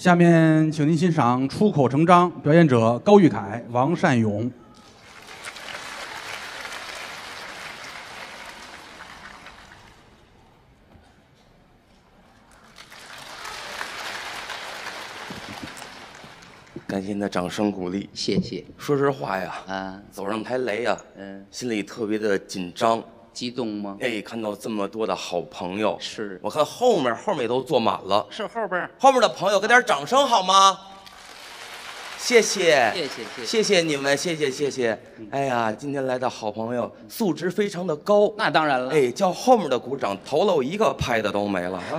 下面，请您欣赏出口成章，表演者高玉凯、王善勇。 感谢您的掌声鼓励， 谢谢。 说实话呀，走上台来呀，心里特别的紧张， 激动吗？ 哎，看到这么多的好朋友， 是我看后面都坐满了， 是后边的朋友给点掌声好吗？谢谢，谢谢你们，谢谢。哎呀，今天来的好朋友素质非常的高， 那当然了。 哎，叫后面的鼓掌，头了一个拍的都没了啊！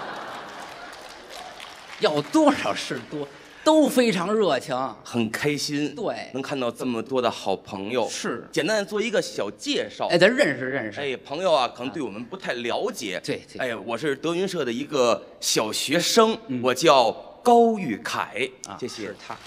要多少是多。都非常热情， 很开心。 对， 能看到这么多的好朋友， 是简单的做一个小介绍。 哎，咱认识。 哎，朋友啊，可能对我们不太了解。 对。 哎，我是德云社的一个小学生，我叫高玉凯。谢谢。 是他，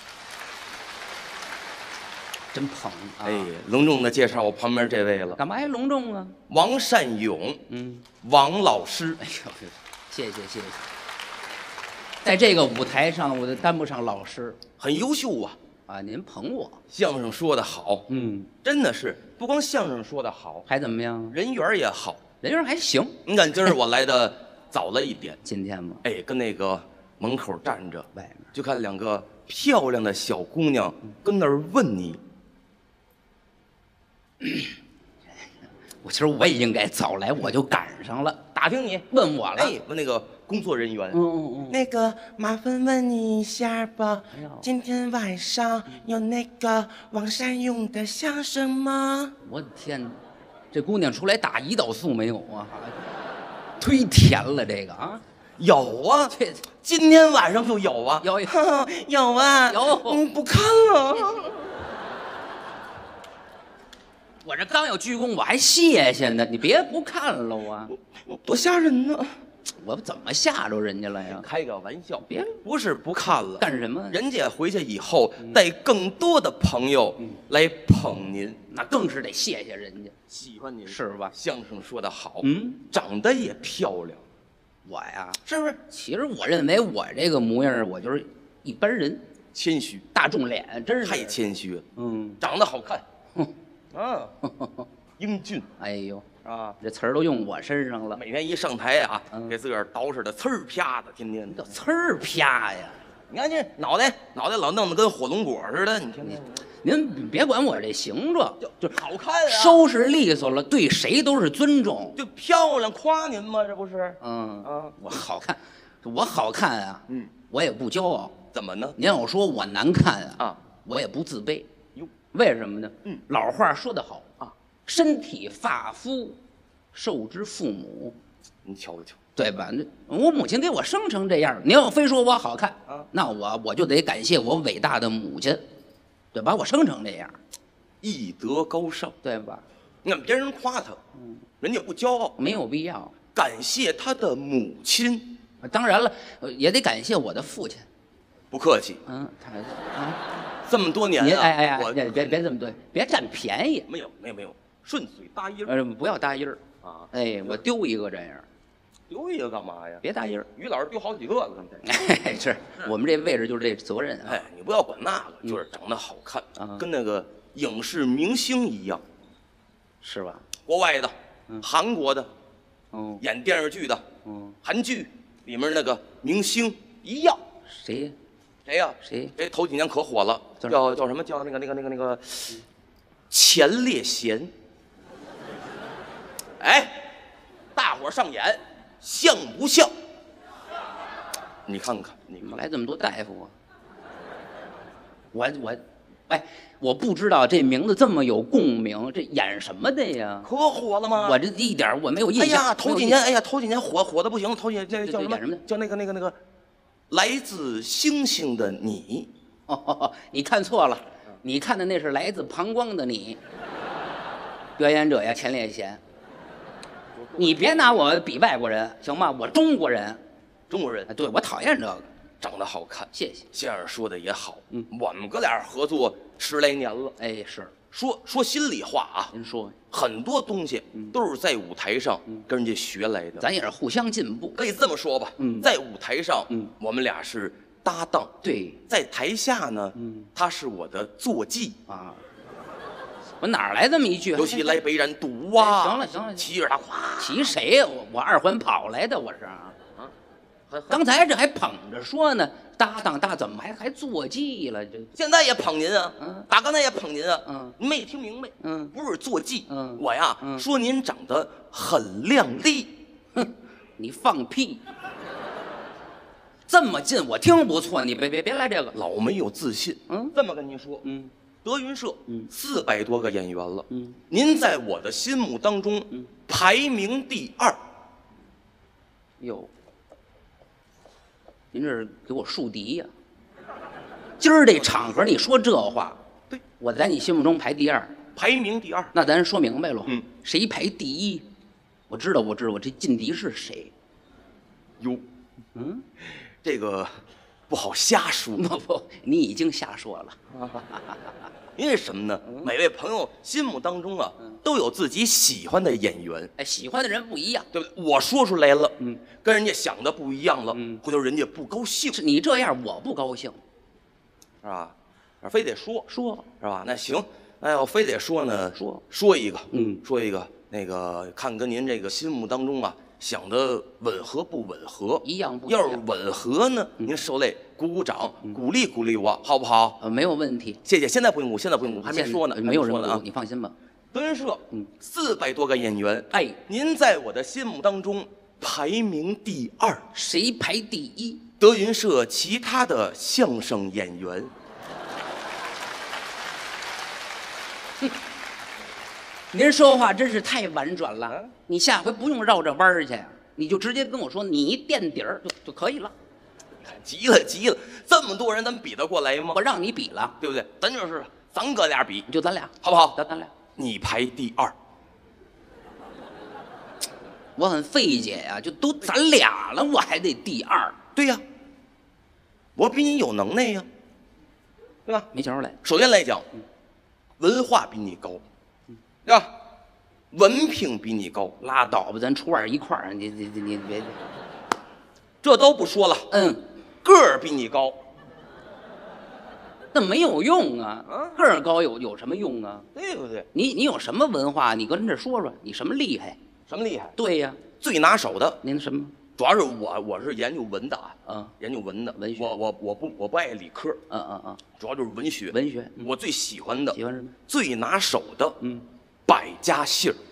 真捧。 哎，隆重的介绍我旁边这位了。 干嘛还隆重啊？ 王善勇，王老师。 哎呦，谢谢。在这个舞台上，我都担不上老师， 很优秀啊！ 啊，您捧我， 相声说得好，真的是不光相声说得好， 还怎么样？ 人缘也好， 人缘还行。 你看今儿我来的早了一点， 今天吗？ 哎，跟那个门口站着， 外面就看两个漂亮的小姑娘跟那儿问你。 其实我也应该早来，我就赶上了，打听你问我了， 哎，问那个工作人员， 那个麻烦问你一下吧，今天晚上有那个王善勇的相声吗？ 我的天，这姑娘出来打胰岛素没有啊？忒甜了这个啊！ 有啊，今天晚上就有啊， 有啊，不看了。 我这刚要鞠躬，我还谢谢呢，你别不看了啊！ 多吓人呢！ 我怎么吓着人家了呀？ 开个玩笑， 别不是不看了， 干什么？ 人家回去以后带更多的朋友来捧您， 那更是得谢谢人家， 喜欢您是吧？ 相声说得好，长得也漂亮， 我呀， 是不是？ 其实我认为我这个模样，我就是一般人， 谦虚， 大众脸，真是太谦虚了。长得好看。英俊， 哎呦啊， 这词儿都用我身上了。 每天一上台啊，给自个儿捯饬的呲儿啪的，天天的呲儿啪呀！ 你看这脑袋老弄得跟火龙果似的，你听听。 您别管我这形状，就好看啊， 收拾利索了，对谁都是尊重。 就漂亮，夸您吗？这不是？ 我好看，我好看啊，我也不骄傲。 怎么呢？ 您要说我难看啊，我也不自卑。为什么呢？老话说得好啊，身体发肤，受之父母。 你瞧瞧， 对吧？我母亲给我生成这样，您要非说我好看那我就得感谢我伟大的母亲，对，把我生成这样， 艺德高尚， 对吧？ 你看别人夸他，人家不骄傲， 没有必要。 感谢他的母亲， 当然了，也得感谢我的父亲。 不客气，这么多年您我别这么对，别占便宜。 没有，顺嘴搭音不要搭音儿啊！ 哎，我丢一个这样， 丢一个干嘛呀？ 别搭音儿。 于老师丢好几个了， 哎，是我们这位置就是这责任啊。 哎，你不要管那个，就是长得好看，跟那个影视明星一样， 是吧？ 国外的，韩国的，演电视剧的，韩剧里面那个明星一样。 谁呀？这头几年可火了，叫什么？叫那个钱烈贤。哎，大伙上眼，像不像？你看看，你们来这么多大夫啊！我不知道这名字这么有共鸣，这演什么的呀？ 可火了吗？ 我这一点我没有印象。 哎呀，头几年火的不行，头几年这叫什么？ 演什么？ 叫那个。来自星星的你， 你看错了，你看的那是来自膀胱的你。表演者呀，钱烈贤，你别拿我比外国人行吗？我中国人，对，我讨厌这个。 长得好看， 谢谢。 相声说的也好，我们哥俩合作10来年了。 哎，是说心里话啊， 您说， 很多东西都是在舞台上跟人家学来的， 咱也是互相进步。 可以这么说吧，在舞台上，我们俩是搭档， 对在台下呢，他是我的坐骑啊。我哪儿来这么一句？ 尤其来北染赌啊！ 行了行了， 骑着他哗， 骑谁呀？我二环跑来的，我是啊。刚才这还捧着说呢，搭档怎么还坐骑了？这现在也捧您啊，打刚才也捧您啊，您没听明白？不是坐骑，我呀说您长得很靓丽。 哼，你放屁！这么近我听不错，你别来这个， 老没有自信。这么跟您说，德云社400多个演员了，您在我的心目当中排名第2。 哟，您这是给我树敌呀？今儿这场合你说这话， 对， 我在你心目中排第2， 排名第2。 那咱说明白了，谁排第1？我知道，我这劲敌是谁？ 哟，这个不好瞎说。 不，你已经瞎说了。 因为什么呢？每位朋友心目当中啊，都有自己喜欢的演员。 哎，喜欢的人不一样， 对不对？我说出来了，跟人家想的不一样了，回头人家不高兴。 是你这样，我不高兴， 是吧？非得说，是吧？那行，那要非得说呢，说一个，说一个，那个看跟您这个心目当中啊想的吻合不吻合？ 一样不一样？ 要是吻合呢，您受累鼓鼓掌，鼓励鼓励我，好不好？ 没有问题。 谢谢。现在不用鼓，现在不用鼓，还没说呢， 没有人说呢啊， 你放心吧。 德云社400多个演员， 哎， 您在我的心目当中排名第2。 谁排第1？ 德云社其他的相声演员。 您说话真是太婉转了，你下回不用绕着弯儿去，你就直接跟我说你垫底儿就可以了。 急了，这么多人咱们比得过来吗？ 我让你比了， 对不对？咱就是咱哥俩比， 就咱俩， 好不好？ 咱俩， 你排第2。 我很费解呀，就都咱俩了，我还得第2。 对呀，我比你有能耐呀，对吧？ 没瞧出来。 首先来讲，文化比你高，对吧？文凭比你高， 拉倒吧，咱初2一块儿，你别， 这都不说了。个儿比你高， 那没有用啊！个儿高有什么用啊？ 对不对？ 你有什么文化？你跟这说说，你什么厉害？ 什么厉害？ 对呀， 最拿手的。 您什么？ 主要是我是研究文的啊，研究文的， 文学。 我不爱理科，主要就是文学。 文学， 我最喜欢的， 喜欢什么？ 最拿手的，百家姓儿。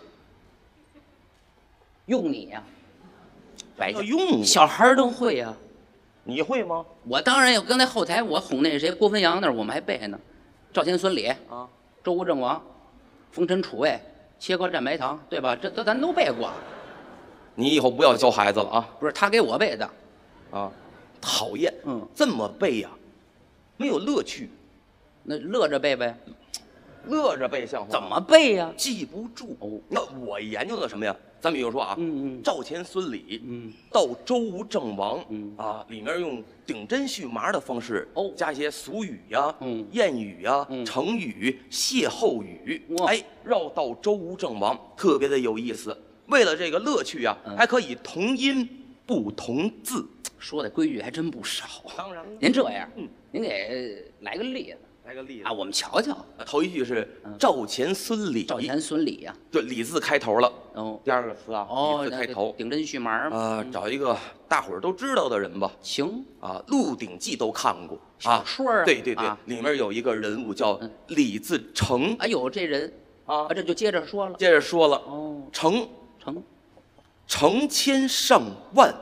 用你呀， 百家用我， 小孩都会呀。 你会吗？ 我当然有。刚才后台我哄那谁郭汾阳那儿，我们还背呢。赵钱孙李啊，周吴郑王，风尘楚卫，切割战白糖，对吧？这咱都背过。 你以后不要教孩子了啊！ 不是他给我背的， 啊，讨厌。这么背呀，没有乐趣。 那乐着背呗， 乐着背像话？ 怎么背呀？ 记不住。那我研究的什么呀？咱比如说啊，赵钱孙李，到周吴郑王，啊，里面用顶针续麻的方式，加一些俗语呀、谚语呀、成语、歇后语，哎，绕到周吴郑王，特别的有意思。为了这个乐趣啊，还可以同音不同字， 说的规矩还真不少。 当然了， 您这样，您给来个例子。 来个例子啊，我们瞧瞧。 头一句是赵钱孙李， 赵钱孙李呀， 对，李字开头了。第二个词啊， 李字开头， 顶针续麻嘛。 找一个大伙儿都知道的人吧。 行啊，《鹿鼎记》都看过小说啊。 对，里面有一个人物叫李自成。 哎呦，这人啊，这就接着说了。 接着说了，成千上万，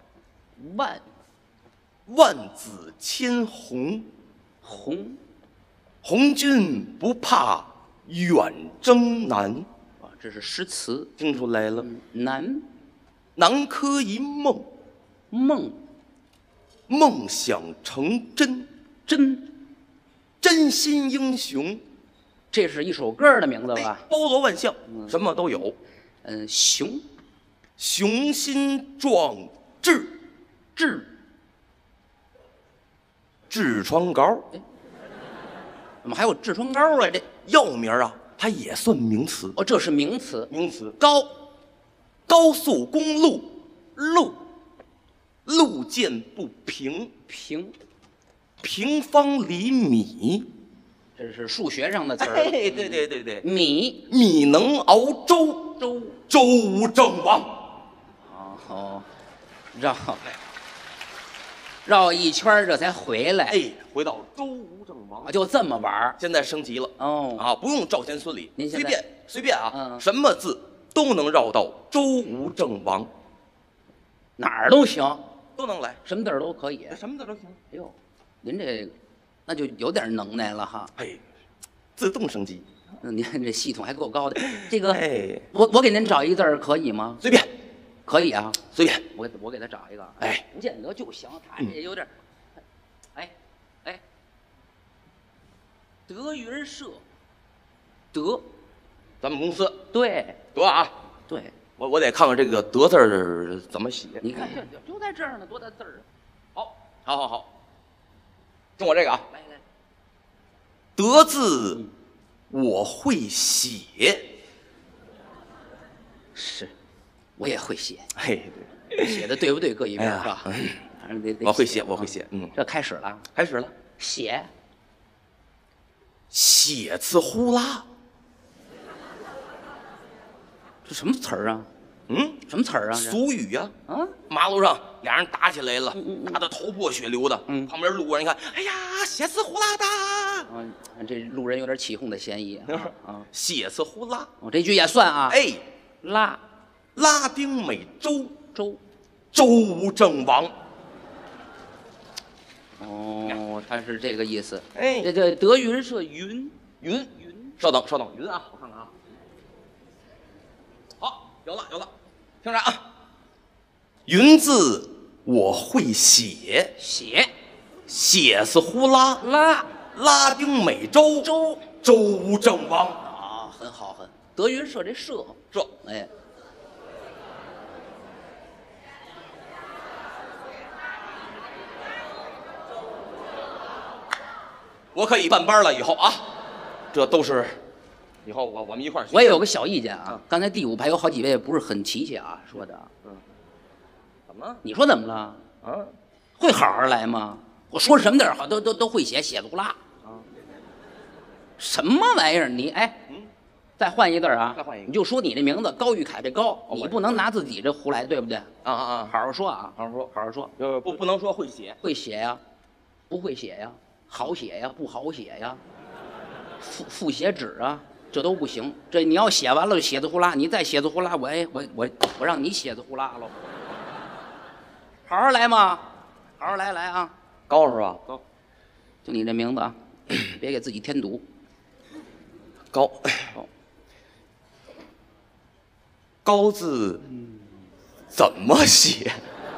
万紫千红，红军不怕远征难。 啊，这是诗词， 听出来了。 南柯一梦，梦想成真，真心英雄。 这是一首歌的名字吧？ 包罗万象，什么都有。雄心壮志，痔疮膏。 怎么还有痔疮膏啊？这药名啊，它也算名词。 哦，这是名词。 高速公路，路见不平， 平方厘米。 这是数学上的词儿。 哎，对， 米米能熬粥，周无正亡。 哦，绕一圈这才回来。 哎，回到周无正亡， 就这么玩儿。 现在升级了哦啊，不用赵钱孙李， 您现在随便啊，什么字都能绕到周无正亡， 哪儿都行， 都能来， 什么字儿都可以。 什么字都行。 哎呦，您这那就有点能耐了哈。 哎，自动升级。 您这系统还够高的。这个， 哎， 我给您找一字儿可以吗？ 随便， 可以啊， 随便。 我给他找一个。 哎， 不见得就行，他这有点，哎，德云社，德， 咱们公司对得啊， 对， 我得看看这个德字儿怎么写。 你看就在这儿呢，多大字儿啊？ 好，听我这个啊， 来， 德字我会写， 是，我也会写， 嘿， 写的对不对搁一边哎呀是吧？反正得我会写，我会写， 这开始了， 开始了，写字呼啦， 这什么词儿啊？什么词儿啊？这俗语呀。 啊， 马路上俩人打起来了，打得头破血流的。旁边路过人一看，哎呀，写字呼啦的， 这路人有点起哄的嫌疑啊。 写字呼啦， 我这句也算啊。 哎，拉丁美洲周无正亡。 哦，他是这个意思。 哎这德云社云， 稍等，云啊，我看看啊。好，有了，听着啊，云字我会写，写字呼啦，拉丁美洲周无正亡。 啊，很好，德云社这社，哎， 我可以办班了，以后啊，这都是以后我们一块儿学。 我也有个小意见啊，刚才第5排有好几位不是很齐切啊，说的。 怎么？ 你说怎么了？ 啊？ 会好好来吗？我说什么字儿好都会写字呼啦。什么玩意儿？你再换一字儿啊！ 再换一个你就说你这名字高玉凯这高，你不能拿自己这胡来，对不对？ 啊！ 好好说啊， 好好说，不能说会写， 会写呀，不会写呀，好写呀，不好写呀，复写纸啊，这都不行。这你要写完了就写字呼啦，你再写字呼啦，我让你写字呼啦喽。好好来嘛，好好来啊！ 高是吧？高， 就你这名字啊，别给自己添堵。 高字怎么写？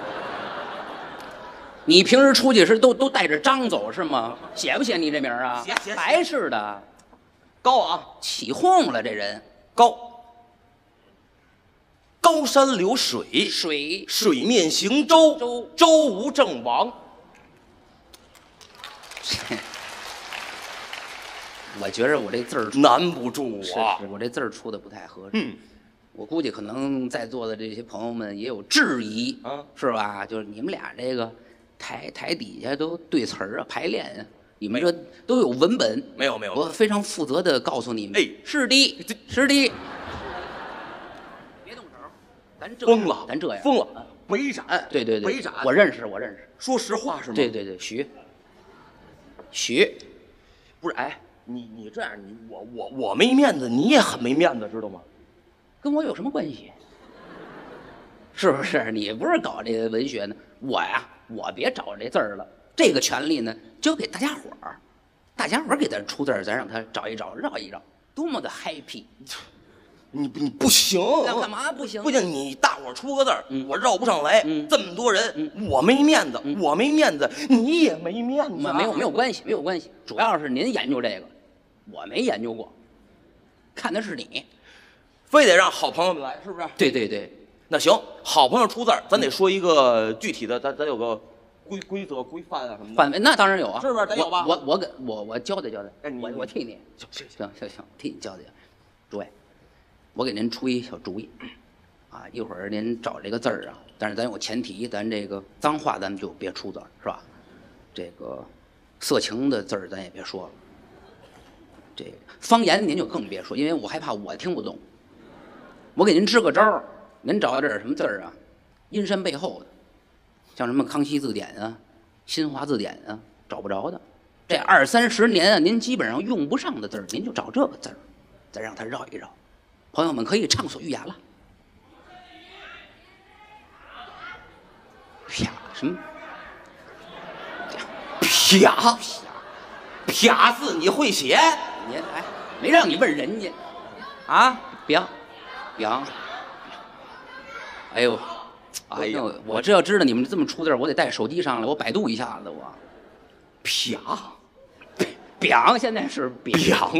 你平时出去时都带着章走是吗？写不写你这名儿啊？ 写还是的， 高啊， 起哄了这人。 高山流水，水面行舟，周无正亡。 我觉着我这字儿难不住我， 是我这字儿出的不太合适。我估计可能在座的这些朋友们也有质疑啊， 是吧？就是你们俩这个台底下都对词儿啊，排练啊，你们这都有文本。 没有， 我非常负责的告诉你们， 哎， 是的，别动手，咱这样疯了，北展， 对， 北展， 我认识。 说实话是吗？ 对，许， 不是，你这样，我没面子，你也很没面子，知道吗？ 跟我有什么关系？是不是？你不是搞这个文学呢？我别找这字儿了，这个权利呢交给大家伙儿，大家伙儿给咱出字儿，咱让他找一找，绕一绕，多么的 happy！ 你不行， 那干嘛不行？ 不行，你大伙儿出个字儿，我绕不上来，这么多人，我没面子，你也没面子， 没有关系，主要是您研究这个，我没研究过，看的是你。 非得让好朋友们来，是不是？ 对， 那行，好朋友出字儿，咱得说一个具体的，咱有个规则、规范啊什么的。 范围那当然有啊， 是不是？得有吧？ 我教带，我替你。行，替你教带。诸位，我给您出一小主意，啊，一会儿您找这个字儿啊，但是咱有前提，咱这个脏话咱们就别出字儿，是吧？这个色情的字儿咱也别说了。这个方言您就更别说，因为我害怕我听不懂。我给您支个招儿，您找点什么字儿啊？阴山背后的，像什么康熙字典啊、新华字典啊，找不着的。这20-30年啊，您基本上用不上的字儿，您就找这个字儿，再让它绕一绕。朋友们可以畅所欲言了。啪什么？ 啪啪字你会写？ 你哎，没让你问人家啊？别，哎呦，哎呦，我这要知道你们这么出字，我得带手机上来，我百度一下子我。 啪表现在是表，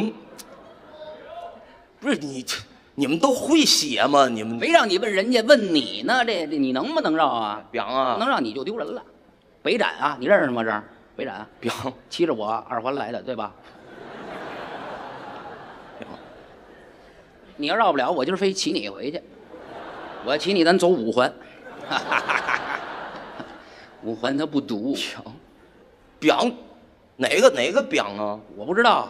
不是你们都会写吗？你们没让你问人家，问你呢？这你能不能绕啊？ 表啊， 能让你就丢人了。北展啊，你认识吗？这儿北展表骑着我2环来的，对吧？你要绕不了，我今儿非骑你回去。我骑你，咱走5环。5环它不堵。 表，哪个表啊？ 我不知道。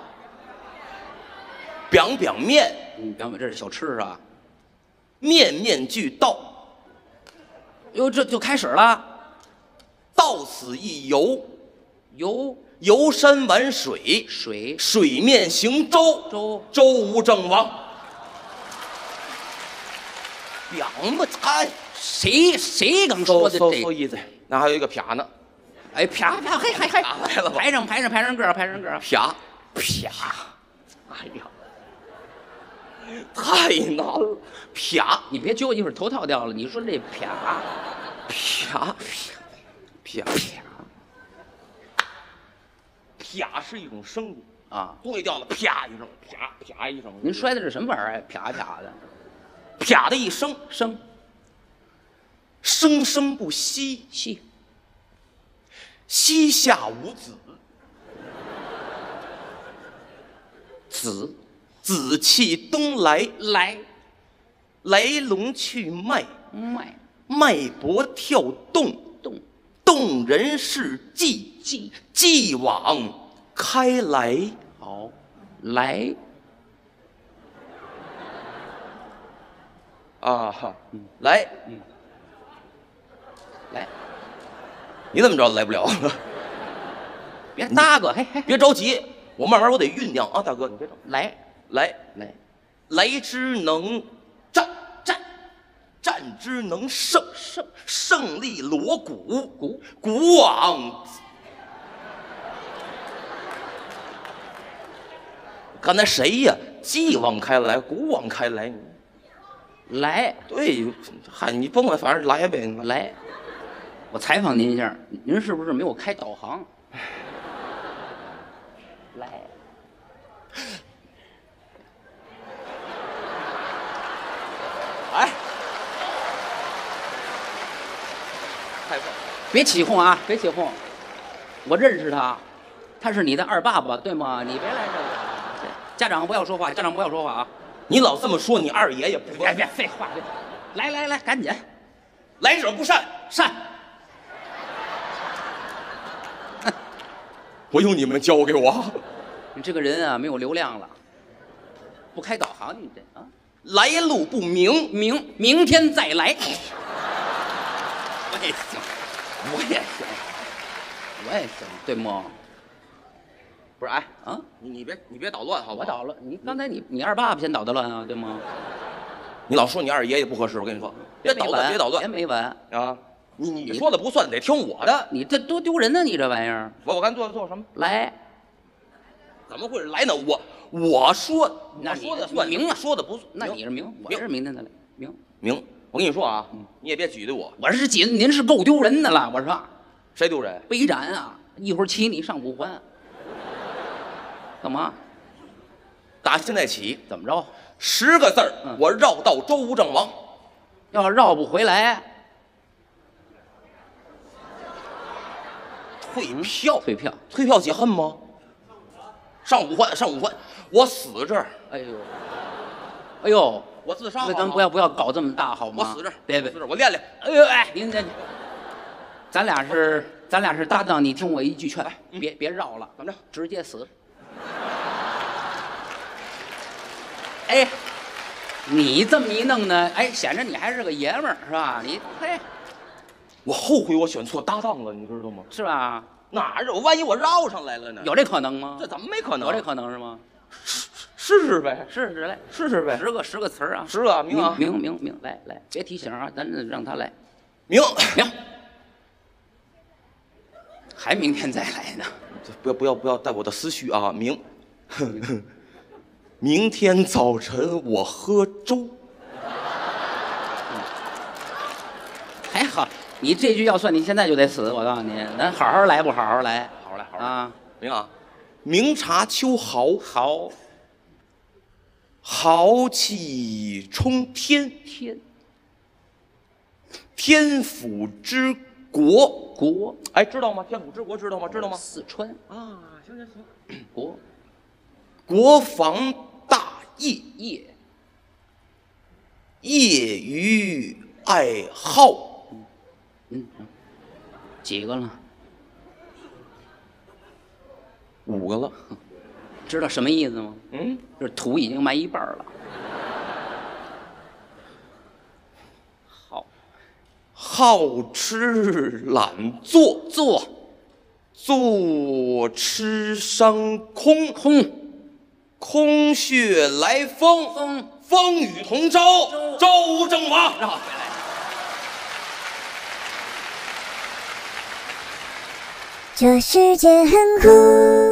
表面， 表面这是小吃是吧？ 面面俱到。 哟，这就开始了。 到此一游， 游山玩水，水面行舟，舟无正亡。表嘛，哎， 谁刚说的这意思？那还有一个啪呢。 哎，啪，嘿， 来了吧？ 排上个， 啪。哎呀，太难了。啪， 你别揪，一会儿头套掉了。你说这啪， 啪是一种声音啊， 东西掉了，啪一声，啪一声。 您摔的是什么玩意儿？啪的， 啪的一声，生生不息，膝下无子，紫气东来，来龙去脉，脉搏跳动，动人是继往开来。 好，来啊哈，来， 来， 你怎么着来不了？ 别搭个，嘿， 别着急，我慢慢我得酝酿啊，大哥，你别着。来之能战之能胜利锣鼓往。刚才谁呀？继往开来，鼓往开来。 来， 对，嗨，你甭管，反正来呗。 来，我采访您一下，您是不是没有开导航？来， 哎，太棒了！ 别起哄啊，别起哄，我认识他，他是你的二爸爸，对吗？你别来这个。家长不要说话，啊！ 你老这么说，你二爷也不别废话，来，赶紧， 来者不善，我用你们教给我。 你这个人啊，没有流量了，不开导航，你这啊， 来路不明， 明天再来。 我也行， 对吗？ 不是，哎啊， 你别捣乱，好吧？ 我捣乱，你刚才你二爸爸先捣的乱啊，对吗？ 你老说你二爷爷不合适，我跟你说，别捣乱， 别没完啊！你说的不算，得听我的。 你这多丢人呢，你这玩意儿！ 我刚做什么？ 来， 怎么会是来呢？我说的算明了， 说的不算。 那你是明，我是明天再来明。我跟你说啊，你也别挤兑我。 我是挤兑您是够丢人的了。我说谁丢人？ 北展啊，一会儿骑你上5环。干嘛？ 打现在起怎么着 ？10个字儿，我绕到周吴郑王。 要绕不回来，退票解恨吗？上5环，我死这儿。 哎呦， 我自杀。 那咱不要搞这么大好吗？ 我死这儿， 别， 我练。 哎呦，哎，您，咱俩是咱俩是搭档，你听我一句劝，别绕了， 怎么着？ 直接死。哎，你这么一弄呢，哎，显着你还是个爷们儿，是吧？你嘿， 我后悔我选错搭档了，你知道吗？ 是吧？ 哪有？万一我绕上来了呢？ 有这可能吗？ 这怎么没可能？ 有这可能是吗？ 试试呗， 试试来， 试试呗。 十个词儿啊 10个，明啊， 明，来，别提醒啊，咱让他来。 明， 还明天再来呢。 不要带我的思绪啊！明天早晨我喝粥。 还好，你这句要算，你现在就得死。我告诉你，咱好好来，不好好来， 好来啊！ 明啊，明察秋毫，豪气冲天，天府之国，哎，知道吗？天府之国知道吗？ 四川啊，行， 国防大业，业余爱好， 几个了 ？5个了。 知道什么意思吗？ 就是土已经埋一半了。 好吃懒做，坐吃伤空，空穴来风，风雨同舟，周吴郑王。 绕回来。 这世界很酷。